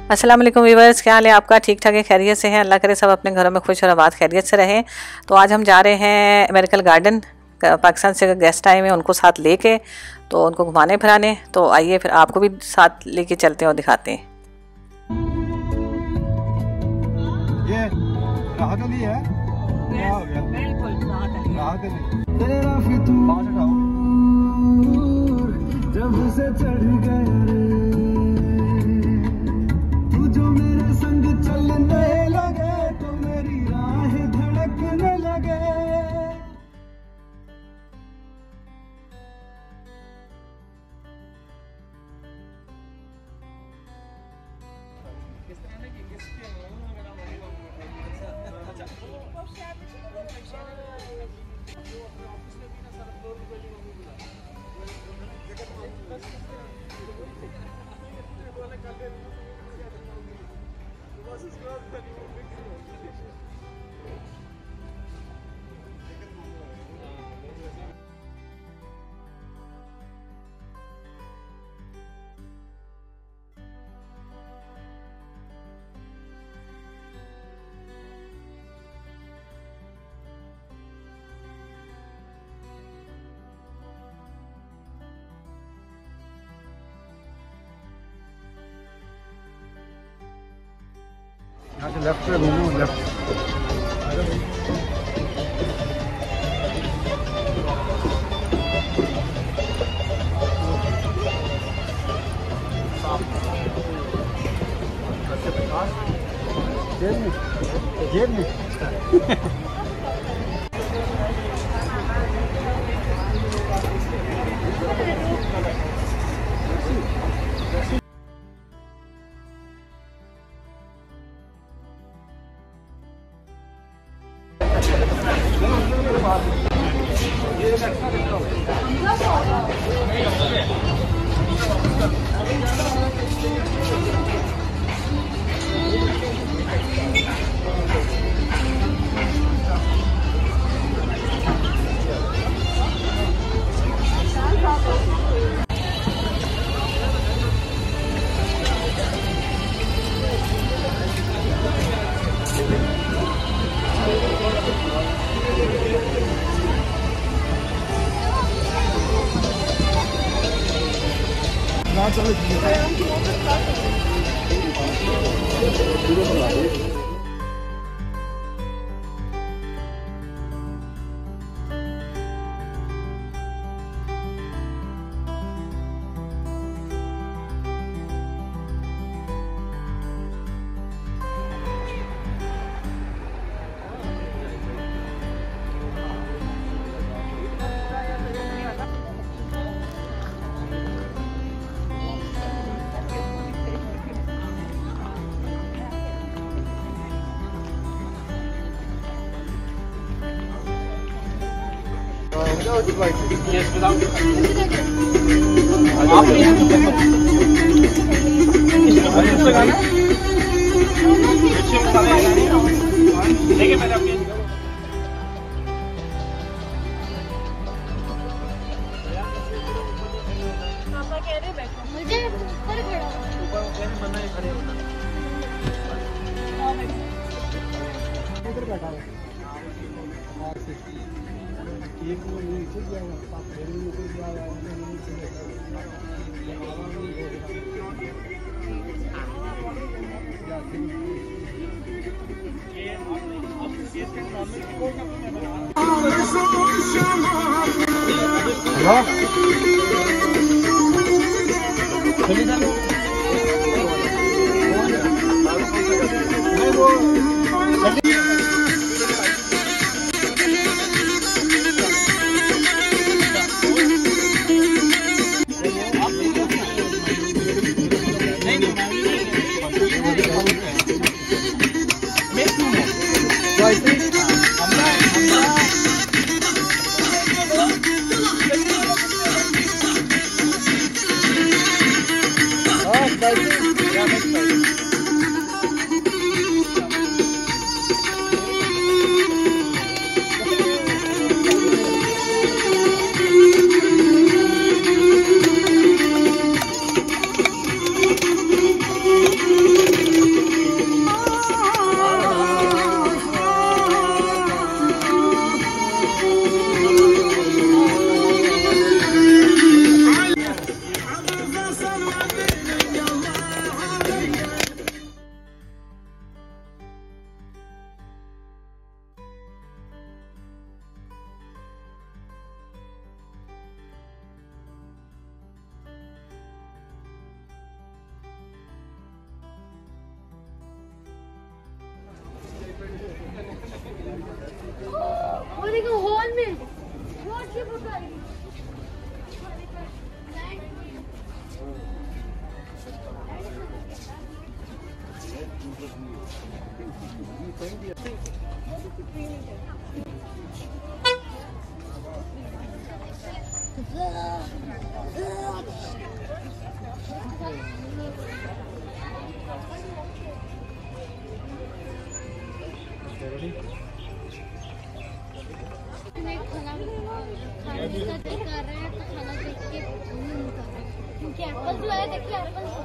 अस्सलाम वालेकुम व्यूअर्स, क्या हाल है आपका? ठीक ठाक है, खैरियत से हैं? अल्लाह करे सब अपने घरों में खुश और आबाद खैरियत से रहें। तो आज हम जा रहे हैं अमेरिकन गार्डन। पाकिस्तान से गेस्ट आए हुए हैं, उनको साथ लेके तो उनको घुमाने फिराने। तो आइए फिर आपको भी साथ लेके चलते हैं और दिखाते हैं। ये राहत अली है, क्या हो गया? बिल्कुल राहत अली। तेरा फितूर जब से चढ़ गया तू जो मेरे संग चलने लगे तो मेरी राह धड़कने लगे। यहाँ से लेफ्ट पे घूमो, लेफ्ट। जेब में Yes, without देखिए मैंने अपनी पापा कह रहे बैठो मुझे ऊपर खड़ा ऊपर मना है खड़े होना इधर बैठा है एक को नीचे जाएगा पाप मेरे नीचे जाएगा नीचे क्योंकि एप्पल जो है देखिए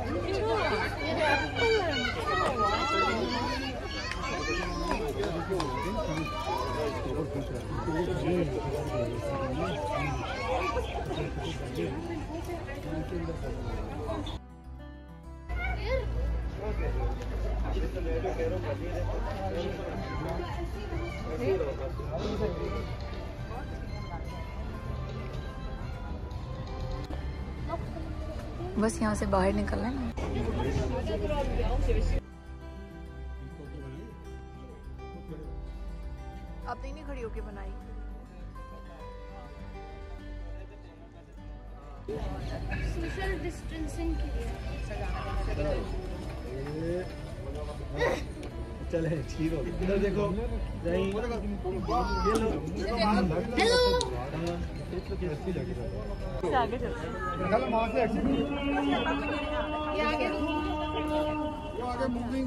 बस यहाँ से बाहर निकलना है। आपने नहीं खड़ी होके बनाई। सोशल डिस्टेंसिंग के लिए चले ठीक हो। इधर देखो आगे चलते आगे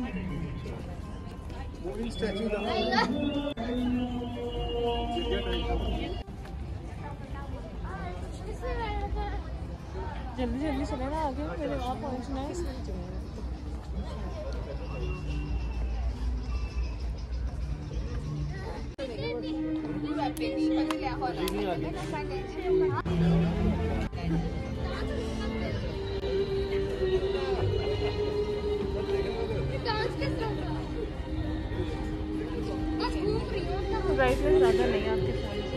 मूविंग स्टैचू जल्दी जल्दी चले ना आगे, मेरे वहाँ पहुँचना है। ब्राइटनेस ज़्यादा नहीं आपके ख्याल से?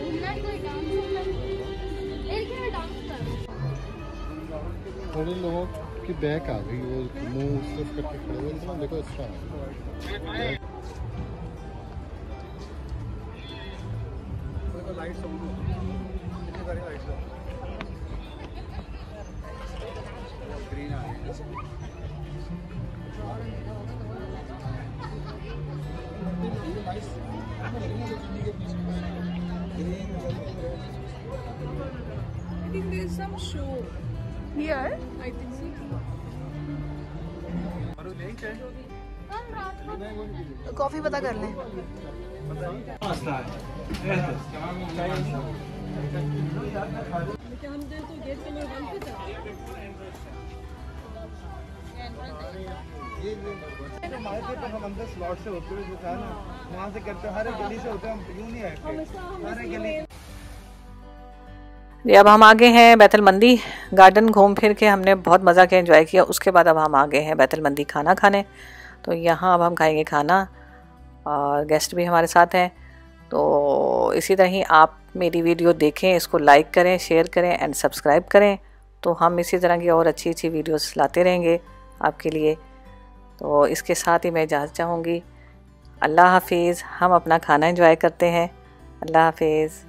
थोड़े लोगों की बैक आ गई, वो मुंह सिर्फ करके खड़े हुए थे। देखो अच्छा है। लाइट्स ग्रीन आ रही है। I think there is some show here. I think so. Coffee पता कर लें। हमारे पेपर हम अंदर स्लॉट से होते हुए जो था ना, वहाँ से करते हर एक गली से होते हम यूँ नहीं आए, हर एक गली। अब हम आ गए हैं बैतुल मंदी गार्डन। घूम फिर के हमने बहुत मज़ा किया, एंजॉय किया। उसके बाद अब हम आ गए हैं बैतुल मंदी खाना खाने। तो यहाँ अब हम खाएंगे खाना और गेस्ट भी हमारे साथ हैं। तो इसी तरह ही आप मेरी वीडियो देखें, इसको लाइक करें, शेयर करें एंड सब्सक्राइब करें। तो हम इसी तरह की और अच्छी अच्छी वीडियोस लाते रहेंगे आपके लिए। तो इसके साथ ही मैं इजाज़त चाहूँगी। अल्लाह हाफिज़। हम अपना खाना एंजॉय करते हैं। अल्लाह हाफिज़।